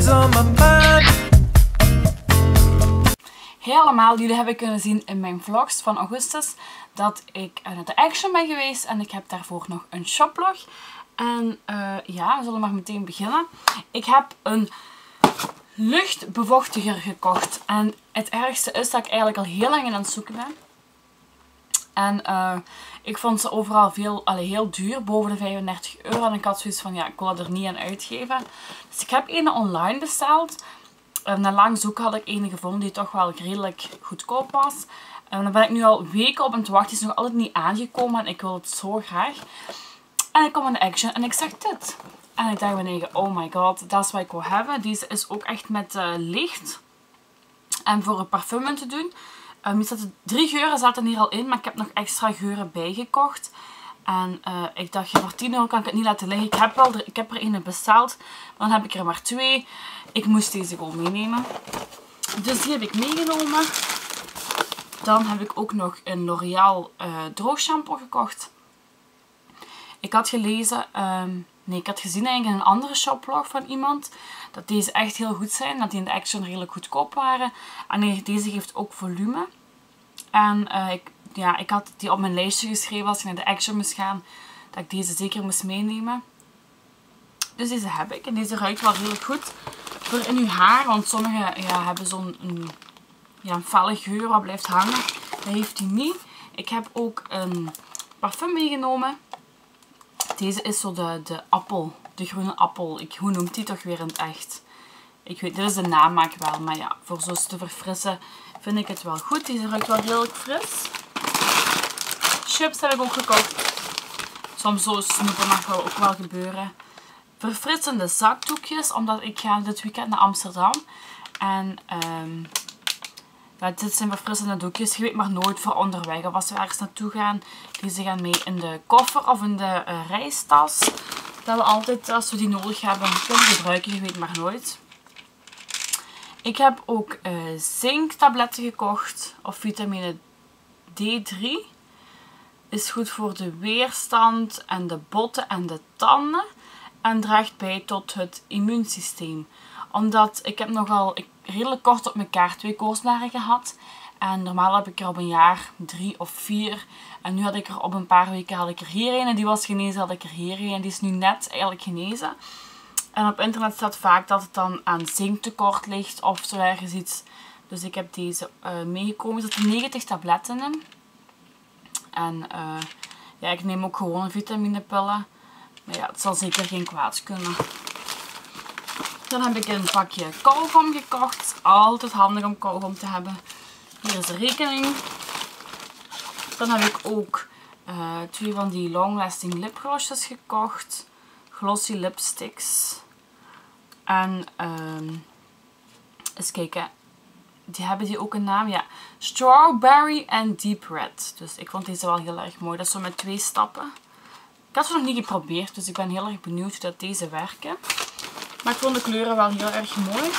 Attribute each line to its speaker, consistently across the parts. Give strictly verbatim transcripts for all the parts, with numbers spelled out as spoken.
Speaker 1: is on my mind.
Speaker 2: Hey allemaal, jullie hebben kunnen zien in mijn vlogs van augustus dat ik naar de Action ben geweest en ik heb daarvoor nog een shoplog. En uh, ja, we zullen maar meteen beginnen. Ik heb een luchtbevochtiger gekocht en het ergste is dat ik eigenlijk al heel lang in aan het zoeken ben. En uh, ik vond ze overal veel, allee, heel duur, boven de vijfendertig euro. En ik had zoiets van, ja, ik wil er niet aan uitgeven. Dus ik heb een online besteld. En na lang zoeken had ik een gevonden die toch wel redelijk goedkoop was. En daar ben ik nu al weken op aan het wachten. Die is nog altijd niet aangekomen en ik wil het zo graag. En ik kom in de Action en ik zag dit. En ik dacht bij mij, oh my god, dat is wat ik wil hebben. Deze is ook echt met uh, licht. En voor een parfum in te doen. Um, zaten, drie geuren zaten hier al in, maar ik heb nog extra geuren bijgekocht. En uh, ik dacht, ja, voor tien euro kan ik het niet laten liggen. Ik heb, wel er, ik heb er een besteld, maar dan heb ik er maar twee. Ik moest deze gewoon meenemen. Dus die heb ik meegenomen. Dan heb ik ook nog een L'Oréal uh, droogshampoo gekocht. Ik had gelezen, um, nee, ik had gezien eigenlijk in een andere shoplog van iemand dat deze echt heel goed zijn. Dat die in de Action redelijk goedkoop waren. En deze geeft ook volume. En uh, ik, ja, ik had die op mijn lijstje geschreven als ik naar de Action moest gaan. Dat ik deze zeker moest meenemen. Dus deze heb ik. En deze ruikt wel redelijk goed voor in uw haar. Want sommigen ja, hebben zo'n een, ja, een felle geur wat blijft hangen. Dat heeft hij niet. Ik heb ook een parfum meegenomen. Deze is zo de, de appel. De groene appel. Ik, hoe noemt die toch weer in het echt? Ik weet, dit is de namaak wel. Maar ja, voor zo te verfrissen vind ik het wel goed. Deze ruikt wel redelijk fris. Chips heb ik ook gekocht. Soms zo snoepen mag wel ook wel gebeuren. Verfrissende zakdoekjes. Omdat ik ga dit weekend naar Amsterdam. En um, ja, dit zijn verfrissende doekjes. Je weet maar nooit voor onderweg. Of als we ergens naartoe gaan. Deze gaan mee in de koffer of in de uh, reistas. Dat we altijd, als we die nodig hebben, kunnen gebruiken. Je weet maar nooit. Ik heb ook uh, zinktabletten gekocht. Of vitamine D drie. Is goed voor de weerstand en de botten en de tanden. En draagt bij tot het immuunsysteem. Omdat ik heb nogal ik, redelijk kort op elkaar twee koortsblaren gehad. En normaal heb ik er op een jaar drie of vier. En nu had ik er op een paar weken had ik er hier een. En die was genezen, had ik er hier een. En die is nu net eigenlijk genezen. En op internet staat vaak dat het dan aan zinktekort ligt of zo ergens iets. Dus ik heb deze uh, meegekomen. Er zitten negentig tabletten in. En uh, ja, ik neem ook gewoon vitaminepillen. Maar ja, het zal zeker geen kwaad kunnen. Dan heb ik een pakje kauwgom gekocht. Altijd handig om kauwgom te hebben. Hier is de rekening. Dan heb ik ook uh, twee van die long lasting lipglossjes gekocht. Glossy lipsticks. En um, eens kijken. Die hebben die ook een naam? Ja. Strawberry and Deep Red. Dus ik vond deze wel heel erg mooi. Dat is zo met twee stappen. Ik had ze nog niet geprobeerd. Dus ik ben heel erg benieuwd hoe dat deze werken. Maar ik vond de kleuren wel heel erg mooi.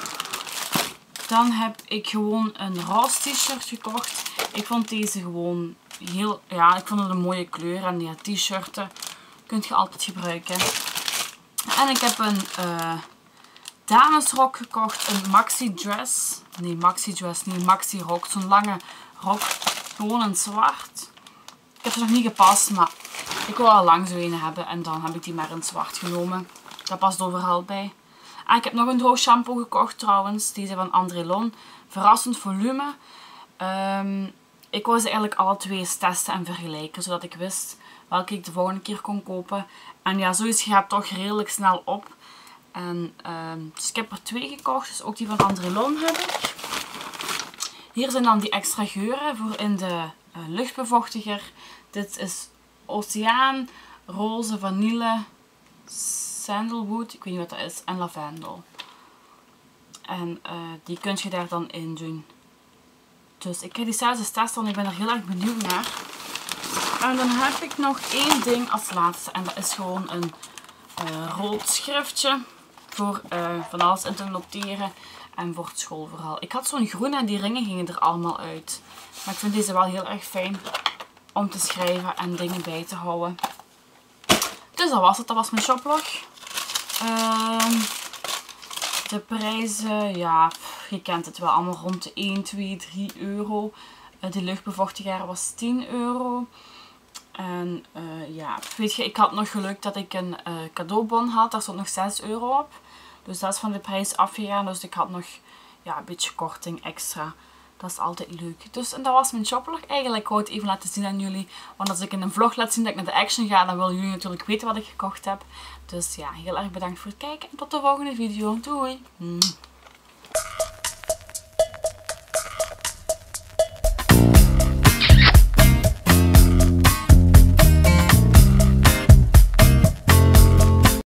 Speaker 2: Dan heb ik gewoon een roze t-shirt gekocht. Ik vond deze gewoon heel... Ja, ik vond het een mooie kleur. En ja, t-shirten kun je altijd gebruiken. En ik heb een uh, damesrok gekocht. Een maxi dress. Nee, maxi dress. Nee, maxi rok. Zo'n lange rok. Gewoon in zwart. Ik heb ze nog niet gepast, maar ik wil al lang zo een hebben. En dan heb ik die maar in zwart genomen. Dat past overal bij. En ik heb nog een droog shampoo gekocht trouwens. Deze van Andrelon. Verrassend volume. Um, ik wou ze eigenlijk alle twee eens testen en vergelijken. Zodat ik wist welke ik de volgende keer kon kopen. En ja, zoiets gaat toch redelijk snel op. En, um, dus ik heb er twee gekocht. Dus ook die van Andrelon heb ik. Hier zijn dan die extra geuren voor in de uh, luchtbevochtiger. Dit is Oceaan, roze, vanille, sandalwood, ik weet niet wat dat is, en lavendel. En uh, die kun je daar dan in doen. Dus ik ga die zelfs eens testen, want ik ben er heel erg benieuwd naar. En dan heb ik nog één ding als laatste. En dat is gewoon een uh, rood schriftje. Voor uh, van alles in te noteren. En voor het school vooral. Ik had zo'n groen en die ringen gingen er allemaal uit. Maar ik vind deze wel heel erg fijn om te schrijven en dingen bij te houden. Dus dat was het. Dat was mijn shoplog. Uh, De prijzen, ja, je kent het wel, allemaal rond de één, twee, drie euro. Uh, die luchtbevochtiger was tien euro. En uh, ja, weet je, ik had nog geluk dat ik een uh, cadeaubon had. Daar stond nog zes euro op. Dus dat is van de prijs afgegaan. Dus ik had nog ja, een beetje korting extra. Dat is altijd leuk. Dus en dat was mijn shoplog eigenlijk. Ik wou het even laten zien aan jullie. Want als ik in een vlog laat zien dat ik naar de Action ga, dan willen jullie natuurlijk weten wat ik gekocht heb. Dus ja, heel erg bedankt voor het kijken. En tot de volgende video. Doei!